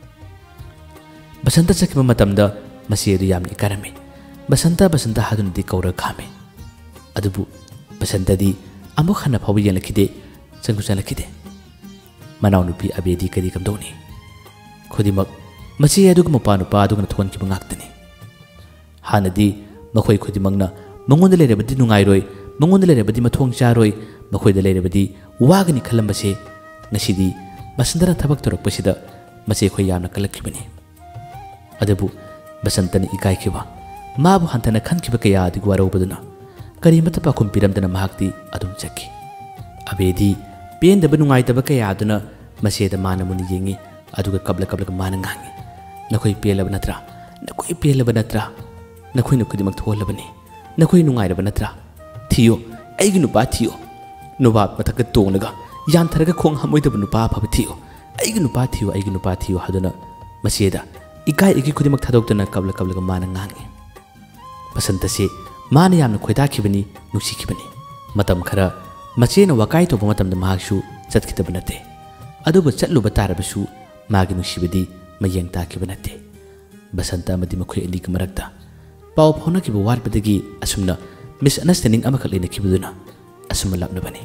ꯕꯁꯟꯇ ꯆꯠꯈꯤꯕ ꯃꯇꯝꯗ ꯃꯆꯦ ꯑꯗꯨ ꯌꯥꯝꯅ ꯏꯀꯥꯏꯔꯝꯃꯤ ꯕꯁꯟꯇ ꯍꯥꯏꯗꯨꯅꯗꯤ ꯀꯧꯔꯒ ꯈꯥꯝꯃꯤ ꯑꯗꯨꯕꯨ ꯕꯁꯟꯇꯗꯤ ꯑꯃꯨꯛ ꯍꯟꯅ ꯐꯥꯎꯕ ꯌꯦꯡꯂꯛꯈꯤꯗꯦ ꯆꯪꯁꯨ ꯆꯪꯂꯛꯈꯤꯗꯦ ꯃꯅꯥꯎꯅꯨꯄꯤ ꯑꯕꯦꯗꯤ ꯀꯔꯤ ꯀꯝꯗꯧꯅꯤ ꯈꯨꯗꯤꯡꯃꯛ ꯃꯆꯦ ꯑꯗꯨꯒ ꯃꯄꯥꯅꯨꯄꯥ ꯑꯗꯨꯒꯅ ꯊꯣꯛꯍꯟꯈꯤꯕ ꯉꯥꯛꯇꯅꯤ ꯍꯥꯟꯅꯗꯤ ꯃꯈꯣꯏ ꯈꯨꯗꯤꯡꯃꯛꯅ ꯃꯉꯣꯟꯗ ꯂꯩꯔꯕꯗꯤ ꯅꯨꯡꯉꯥꯏꯔꯣꯏ ꯃꯉꯣꯟꯗ ꯂꯩꯔꯕꯗꯤ ꯃꯊꯣꯡ ꯆꯥꯔꯣꯏ ꯃꯈꯣꯏꯗ ꯂꯩꯔꯕꯗꯤ ꯋꯥꯒꯅꯤ ꯈꯜꯂꯝꯕꯁꯦ ꯉꯁꯤꯗꯤ ꯕꯁꯟꯇꯅ ꯊꯕꯛ ꯇꯧꯔꯛꯄꯁꯤꯗ ꯃꯆꯦ ꯈꯣꯏ ꯌꯥꯝꯅ ꯀꯜꯂꯛꯈꯤꯕꯅꯤ ꯑꯗꯨꯕꯨ ꯕꯁꯟꯇꯅ ꯏꯀꯥꯏꯈꯤꯕ ꯃꯥꯕꯨ ꯍꯟꯊꯅ ꯈꯟꯈꯤꯕ ꯀꯌꯥ ꯑꯗꯨꯒꯤ ꯋꯥꯔꯧꯕꯗꯨꯅ ꯀꯔꯤꯃꯇ ꯄꯥꯎꯈꯨꯝ ꯄꯤꯔꯝꯗꯅ ꯃꯍꯥꯛꯇꯤ ꯑꯗꯨꯝ ꯆꯠꯈꯤ ꯑꯕꯦꯗꯤ ꯄꯦꯟꯗꯕ ꯅꯨꯡꯉꯥꯏꯇꯕ ꯀꯌꯥ ꯑꯗꯨꯅ ꯃꯆꯦꯗ ꯃꯥꯅ ꯃꯨꯟꯅ ꯌꯦꯡꯉꯤ ꯑꯗꯨꯒ ꯀꯞꯂꯒ ꯃꯥꯅ ꯉꯥꯡꯉꯤ ꯅꯈꯣꯏ ꯄꯦꯜꯂꯕ ꯅꯠꯇ꯭ꯔꯥ ꯅꯈꯣꯏ ꯄꯦꯜꯂꯕ ꯅꯠꯇ꯭ꯔꯥ ꯅꯈꯣꯏꯅ ꯈꯨꯗꯤꯡꯃꯛ ꯊꯣꯛꯍꯜꯂꯕꯅꯤ ꯅꯈꯣꯏ ꯅꯨꯡꯉꯥꯏꯔꯕ ꯅꯠꯇ꯭ꯔꯥ ꯊꯤꯌꯣ ꯑꯩꯒꯤ ꯅꯨꯄꯥ ꯊꯤꯌꯣ ꯅꯣꯕꯥꯞ ꯃꯊꯛꯇ ꯇꯣꯡꯂꯒ ꯌꯥꯟꯊꯔꯒ ꯈꯣꯡ ꯍꯥꯝꯃꯣꯏꯗꯕ ꯅꯨꯄꯥ ꯑꯐꯕ ꯊꯤꯌꯣ ꯑꯩꯒꯤ ꯅꯨꯄꯥ ꯊꯤꯌꯣ ꯍꯥꯏꯗꯨꯅ ꯃꯆꯦꯗ ꯏꯀꯥꯏ ꯈꯨꯗꯤꯡꯃꯛ ꯊꯥꯗꯣꯛꯇꯨꯅ ꯀꯞꯂꯒ ꯃꯥꯅ ꯉꯥꯡꯉꯤ ꯕꯁꯟꯇꯁꯦ ꯃꯥꯅ ꯌꯥꯝꯅ ꯈꯣꯏꯗꯥꯈꯤꯕꯅꯤ ꯅꯨꯡꯁꯤꯈꯤꯕꯅꯤ ꯃꯇꯝ ꯈꯔ ꯃꯆꯦꯅ ꯋꯥꯀꯥꯏ ꯇꯧꯕ ꯃꯇꯝꯗ ꯃꯍꯥꯛꯁꯨ ꯆꯠꯈꯤꯗꯕ ꯅꯠꯇꯦ ꯑꯗꯨꯕꯨ ꯆꯠꯂꯨꯕ ꯇꯥꯔꯕꯁꯨ ꯃꯥꯒꯤ ꯅꯨꯡꯁꯤꯕꯗꯤ ꯃꯌꯦꯡ ꯇꯥꯈꯤꯕ ꯅꯠꯇꯦ ꯕꯁꯟꯇ ꯑꯃꯗꯤ ꯃꯈꯣꯏ ꯑꯅꯤꯒꯤ ꯃꯔꯛꯇ ꯄꯥꯎ ꯐꯥꯎꯅꯈꯤꯕ ꯋꯥꯠꯄꯗꯒꯤ ꯑꯁꯨꯝꯅ ꯃꯤꯁꯑꯟꯗꯔꯁꯇꯦꯟꯗꯤꯡ ꯑꯃꯈꯛ ꯂꯩꯅꯈꯤꯕꯗꯨꯅ ꯑꯁꯨꯝꯅ ꯂꯥꯞꯅꯕꯅꯤ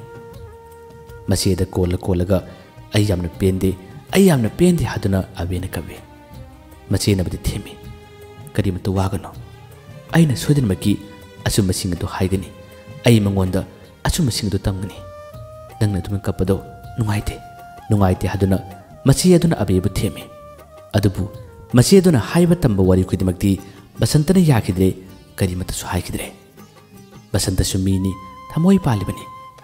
ꯃꯆꯦꯗ ꯀꯣꯜꯂꯒ ꯑꯩ ꯌꯥꯝꯅ ꯄꯦꯟꯗꯦ ꯍꯥꯏꯗꯨꯅ ꯑꯕꯦꯅ ꯀꯞꯄꯤ ꯃꯆꯦꯅꯕꯨꯗꯤ ꯊꯦꯝꯃꯤ ꯀꯔꯤꯃꯇ ꯋꯥꯒꯅꯣ ꯑꯩꯅ ꯁꯣꯏꯗꯅꯃꯛꯀꯤ ꯑꯆꯨꯝꯕꯁꯤꯡ ꯑꯗꯨ ꯍꯥꯏꯒꯅꯤ ꯑꯩ ꯃꯉꯣꯟꯗ ꯑꯆꯨꯝꯕꯁꯤꯡ ꯑꯗꯨ ꯇꯝꯒꯅꯤ ꯅꯪꯅ ꯑꯗꯨꯃꯥꯏꯅ ꯀꯞꯄꯗꯣ ꯅꯨꯡꯉꯥꯏꯇꯦ ꯍꯥꯏꯗꯨꯅ ꯃꯆꯦ ꯑꯗꯨꯅ ꯑꯕꯦꯕꯨ ꯊꯦꯝꯃꯤ ꯑꯗꯨꯕꯨ ꯃꯆꯦ ꯑꯗꯨꯅ ꯍꯥꯏꯕ ꯇꯝꯕ ꯋꯥꯔꯤ ꯈꯨꯗꯤꯡꯃꯛꯇꯤ ꯕꯁꯟꯇꯅ ꯌꯥꯈꯤꯗ꯭ꯔꯦ ꯀꯔꯤꯃꯇꯁꯨ ꯍꯥꯏꯈꯤꯗ꯭ꯔꯦ ꯕꯁꯟꯇꯁꯨ ꯃꯤꯅꯤ ꯊꯃꯣꯏ ꯄꯥꯜꯂꯤꯕꯅꯤ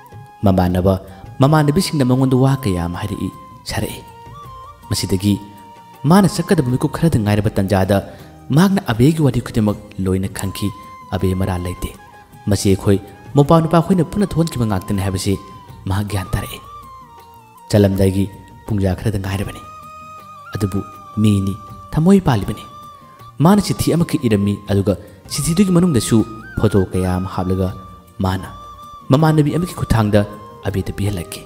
ꯃꯃꯥꯟꯅꯕꯤꯁꯤꯡꯅ ꯃꯉꯣꯟꯗ ꯋꯥ ꯀꯌꯥ ꯑꯃ ꯍꯥꯏꯔꯛꯏ ꯁꯥꯔꯛꯏ ꯃꯁꯤꯗꯒꯤ ꯃꯥꯅ ꯆꯠꯀꯗꯕ ꯃꯤꯀꯨꯞ ꯈꯔꯗ ꯉꯥꯏꯔꯕ ꯇꯟꯖꯥꯗ ꯃꯍꯥꯛꯅ ꯑꯕꯦꯒꯤ ꯋꯥꯔꯤ ꯈꯨꯗꯤꯡꯃꯛ ꯂꯣꯏꯅ ꯈꯪꯈꯤ ꯑꯕꯦ ꯃꯔꯥꯜ ꯂꯩꯇꯦ ꯃꯆꯦ ꯈꯣꯏ ꯃꯄꯥ ꯈꯣꯏꯅ ꯄꯨꯟꯅ ꯊꯣꯛꯍꯟꯈꯤꯕ ꯉꯥꯛꯇꯅꯤ ꯍꯥꯏꯕꯁꯤ ꯃꯍꯥꯛ ꯒ꯭ꯌꯥꯟ ꯇꯥꯔꯛꯏ ꯆꯠꯂꯝꯗꯥꯏꯒꯤ ꯄꯨꯡꯖꯥ ꯈꯔꯗ ꯉꯥꯏꯔꯕꯅꯤ ꯑꯗꯨꯕꯨ ꯃꯤꯅꯤ ꯊꯃꯣꯏ ꯄꯥꯜꯂꯤꯕꯅꯤ ꯃꯥꯅ ꯆꯤꯊꯤ ꯑꯃꯈꯛ ꯏꯔꯝꯃꯤ ꯑꯗꯨꯒ ꯆꯤꯊꯤꯗꯨꯒꯤ ꯃꯅꯨꯡꯗꯁꯨ ꯐꯣꯇꯣ ꯀꯌꯥ ꯑꯃ ꯍꯥꯞꯂꯒ ꯃꯥꯅ ꯃꯃꯥꯟꯅꯕꯤ ꯑꯃꯒꯤ ꯈꯨꯠꯊꯥꯡꯗ ꯑꯕꯦꯗ ꯄꯤꯍꯜꯂꯛꯈꯤ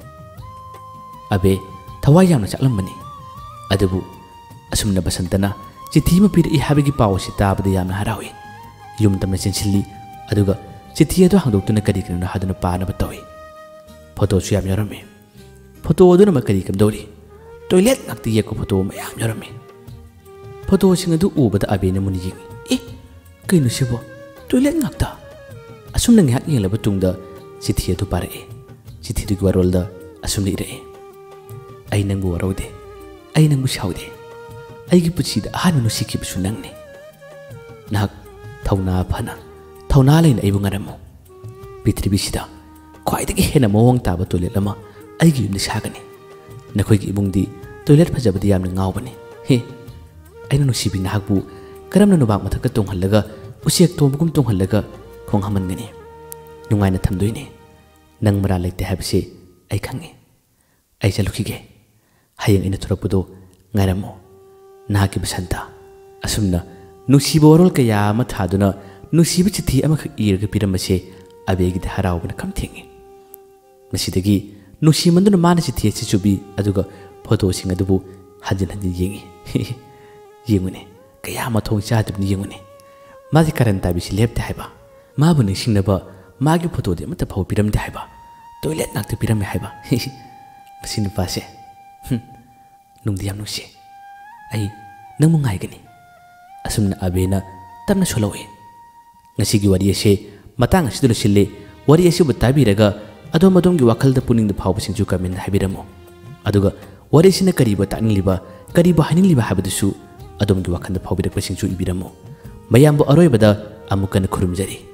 ꯑꯕꯦ ꯊꯋꯥꯏ ꯌꯥꯝꯅ ꯆꯥꯛꯂꯝꯕꯅꯤ ꯑꯗꯨꯕꯨ ꯑꯁꯨꯝꯅ ꯕꯁꯟꯇꯅ ꯆꯤꯊꯤ ꯑꯃ ꯄꯤꯔꯛꯏ ꯍꯥꯏꯕꯒꯤ ꯄꯥꯎ ꯑꯁꯤ ꯇꯥꯕꯗ ꯌꯥꯝꯅ ꯍꯔꯥꯎꯏ ꯌꯨꯝ ꯇꯝꯅ ꯆꯦꯟꯁꯤꯜꯂꯤ ꯑꯗꯨꯒ ꯆꯤꯊꯤ ꯑꯗꯨ ꯍꯥꯡꯗꯣꯛꯇꯨꯅ ꯀꯔꯤꯅꯣ ꯍꯥꯏꯗꯨꯅ ꯄꯥꯅꯕ ꯇꯧꯏ ꯐꯣꯇꯣꯁꯨ ꯌꯥꯝ ꯌꯥꯎꯔꯝꯃꯤ ꯐꯣꯇꯣ ꯑꯗꯨꯅ ꯀꯔꯤ ꯀꯝꯗꯧꯔꯤ ꯇꯣꯏꯂꯦꯠ ꯉꯥꯛꯇ ꯌꯦꯛꯄ ꯐꯣꯇꯣ ꯃꯌꯥꯝ ꯌꯥꯎꯔꯝꯃꯤ ꯐꯣꯇꯣꯁꯤꯡ ꯑꯗꯨ ꯎꯕꯗ ꯑꯕꯦꯅ ꯃꯨꯟꯅ ꯌꯦꯡꯉꯤ ꯀꯩꯅꯣ ꯁꯤꯕꯣ ꯇꯣꯏꯂꯦꯠ ꯉꯥꯛꯇ ꯑꯁꯨꯝꯅ ꯉꯥꯏꯍꯥꯛ ꯌꯦꯡꯂꯕ ꯇꯨꯡꯗ ꯆꯤꯊꯤ ꯑꯗꯨ ꯄꯥꯔꯛꯏ ꯆꯤꯊꯤꯗꯨꯒꯤ ꯋꯥꯔꯣꯜꯗ ꯑꯁꯨꯝꯅ ꯏꯔꯛꯏ ꯑꯩ ꯅꯪꯕु ꯋꯥꯔꯧꯗꯦ ꯑꯩ ꯅꯪꯕु ꯁꯥꯎꯗꯦ ꯑꯩꯒꯤ ꯄꯨꯟꯁꯤꯗ ꯑꯍꯥꯟꯕ ꯅꯨꯡꯁꯤꯈꯤꯕꯁꯨ ꯅꯪꯅꯤ ꯅꯍꯥꯛ ꯊꯧꯅꯥ ꯐꯅ ꯊꯧꯅꯥ ꯂꯩꯅ ꯑꯩꯕꯨ ꯉꯥꯏꯔꯝꯃꯨ ꯄ꯭ꯔꯤꯊꯤꯕꯤꯁꯤꯗ ꯈ꯭ꯋꯥꯏꯗꯒꯤ ꯍꯦꯟꯅ ꯃꯑꯣꯡ ꯇꯥꯕ ꯇꯣꯏꯂꯦꯠ ꯑꯃ ꯑꯩꯒꯤ ꯌꯨꯝꯗ ꯁꯥꯒꯅꯤ ꯅꯈꯣꯏꯒꯤ ꯏꯃꯨꯡꯗꯤ ꯇꯣꯏꯂꯦꯠ ꯐꯖꯕꯗꯤ ꯌꯥꯝꯅ ꯉꯥꯎꯕꯅꯤ ꯑꯩꯅ ꯅꯨꯡꯁꯤꯕꯤ ꯅꯍꯥꯛꯄꯨ ꯀꯔꯝꯅ ꯅꯣꯕꯥꯞ ꯃꯊꯛꯇ ꯇꯣꯡꯍꯜꯂꯒ ꯎꯆꯦꯛ ꯇꯣꯡꯕꯒꯨꯝ ꯇꯣꯡꯍꯜꯂꯒ ꯈꯣꯡ ꯍꯥꯝꯍꯟꯒꯅꯤ ꯅꯨꯡꯉꯥꯏꯅ ꯊꯝꯗꯣꯏꯅꯤ ꯅꯪ ꯃꯔꯥꯜ ꯂꯩꯇꯦ ꯍꯥꯏꯕꯁꯤ ꯑꯩ ꯈꯪꯉꯤ ꯑꯩ ꯆꯠꯂꯨꯈꯤꯒꯦ ꯍꯌꯦꯡ ꯑꯩꯅ ꯊꯣꯔꯛꯄꯗꯣ ꯉꯥꯏꯔꯝꯃꯣ ꯅꯍꯥꯛꯀꯤ ꯕꯁꯟꯇ ꯑꯁꯨꯝꯅ ꯅꯨꯡꯁꯤꯕ ꯋꯥꯔꯣꯜ ꯀꯌꯥ ꯑꯃ ꯊꯥꯗꯨꯅ ꯅꯨꯡꯁꯤꯕ ꯆꯤꯊꯤ ꯑꯃꯈꯛ ꯏꯔꯒ ꯄꯤꯔꯝꯕꯁꯦ ꯑꯕꯦꯒꯤꯗ ꯍꯔꯥꯎꯕꯅ ꯈꯝ ꯊꯦꯡꯉꯤ ꯃꯁꯤꯗꯒꯤ ꯅꯨꯡꯁꯤꯃꯟꯗꯨꯅ ꯃꯥꯅ ꯆꯤꯊꯤ ꯑꯁꯤ ꯆꯨꯕꯤ ꯑꯗꯨꯒ ꯐꯣꯇꯣꯁꯤꯡ ꯑꯗꯨꯕꯨ ꯍꯟꯖꯤꯟ ꯍꯟꯖꯤꯟ ꯌꯦꯡꯉꯤ ꯌꯦꯡꯉꯨꯅꯦ ꯀꯌꯥ ꯃꯊꯣꯡ ꯆꯥꯗꯕꯅꯤ ꯌꯦꯡꯉꯨꯅꯦ ꯃꯥꯁꯤ ꯀꯔꯟ ꯇꯥꯕꯤꯁꯤ ꯂꯦꯞꯇꯦ ꯍꯥꯏꯕ ꯃꯥꯕꯨ ꯅꯤꯡꯁꯤꯡꯅꯕ ꯃꯥꯒꯤ ꯐꯣꯇꯣꯗꯤ ꯑꯃꯠꯇ ꯐꯥꯎ ꯄꯤꯔꯝꯗꯦ ꯍꯥꯏꯕ ꯇꯣꯏꯂꯦꯠ ꯉꯥꯛꯇ ꯄꯤꯔꯝꯃꯦ ꯍꯥꯏꯕ ꯃꯁꯤ ꯅꯨꯄꯥꯁꯦ ꯅꯨꯡꯗꯤ ꯌꯥꯝ ꯅꯨꯡꯁꯤ ꯑꯩ ꯅꯪꯕꯨ ꯉꯥꯏꯒꯅꯤ ꯑꯁꯨꯝꯅ ꯑꯕꯦꯅ ꯇꯞꯅ ꯁꯣꯜꯍꯧꯏ ꯉꯁꯤꯒꯤ ꯋꯥꯔꯤ ꯑꯁꯤ ꯃꯇꯥꯡ ꯑꯁꯤꯗ ꯂꯣꯏꯁꯤꯜꯂꯤ ꯋꯥꯔꯤ ꯑꯁꯤꯕꯨ ꯇꯥꯕꯤꯔꯒ ꯑꯗꯣꯝꯒꯤ ꯋꯥꯈꯜꯗ ꯄꯨꯛꯅꯤꯡꯗ ꯐꯥꯎꯕꯁꯤꯡꯁꯨ ꯀꯃꯦꯟꯗ ꯍꯥꯏꯕꯤꯔꯝꯃꯨ ꯑꯗꯨꯒ ꯋꯥꯔꯤꯁꯤꯅ ꯀꯔꯤꯕꯨ ꯇꯥꯛꯅꯤꯡꯂꯤꯕ ꯀꯔꯤꯕꯨ ꯍꯥꯏꯅꯤꯡꯂꯤꯕ ꯍꯥꯏꯕꯗꯨꯁꯨ ꯑꯗꯣꯝꯒꯤ ꯋꯥꯈꯜꯗ ꯐꯥꯎꯕꯤꯔꯛꯄꯁꯤꯡꯁꯨ ꯏꯕꯤꯔꯝꯃꯨ ꯃꯌꯥꯝꯕꯨ ꯑꯔꯣꯏꯕꯗ ꯑꯃꯨꯛ ꯍꯟꯅ ꯈꯨꯔꯨꯝꯖꯔꯤ